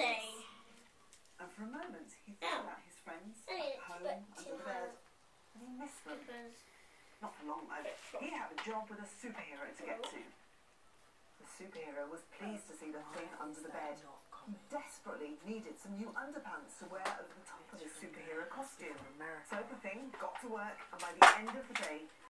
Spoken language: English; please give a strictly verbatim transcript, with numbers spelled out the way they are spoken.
Say. And for a moment, he thought about his friends at home, under the bed, and he missed them. Not for long, though. He had a job with a superhero to get to. The superhero was pleased to see the thing under the bed. He desperately needed some new underpants to wear over the top of his superhero costume. So the thing got to work, and by the end of the day,